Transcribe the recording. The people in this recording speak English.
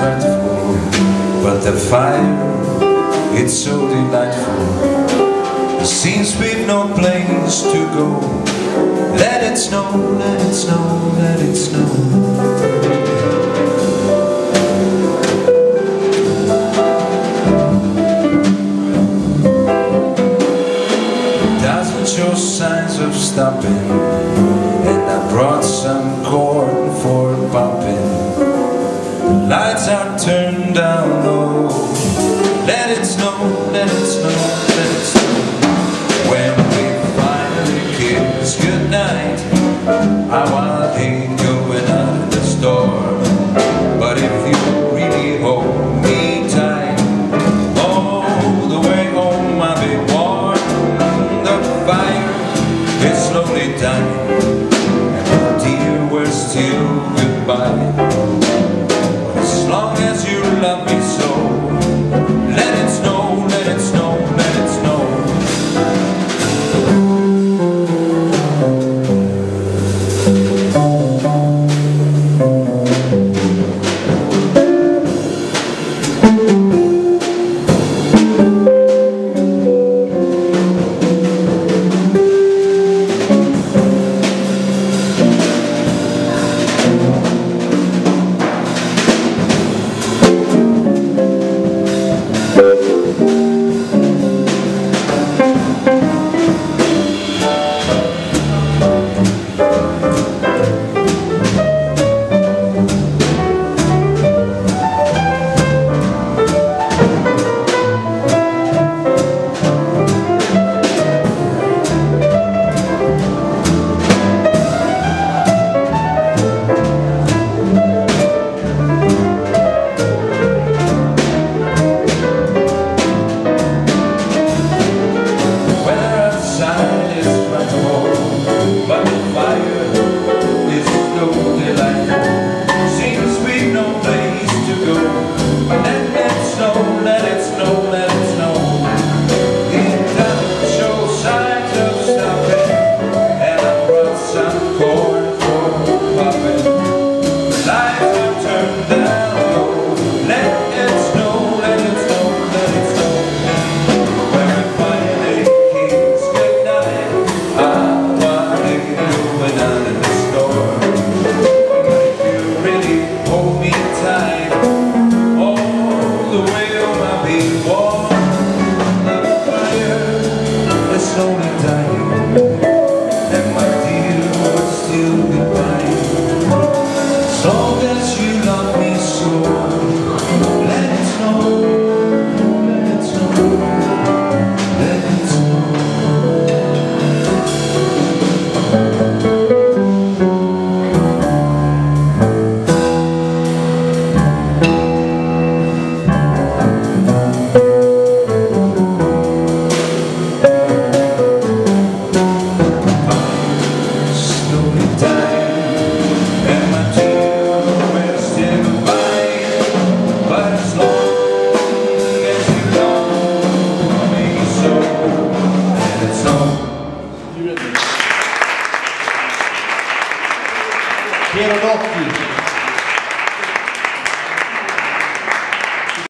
dreadful, but the fire, it's so delightful. It seems we've no place to go. Let it snow, let it snow, let it snow. Show signs of stopping, and I brought some corn for popping. The lights are turned down low. Let it snow, let it snow, let it snow. When we finally kiss goodnight, I wanna hate going out in the storm. But if you really hold me tight, all the way home I'll be warm. Fire is slowly dying, and dear, we're still goodbye. But as long as you love me so, let it snow, let it snow, let it snow. Piero Docchi.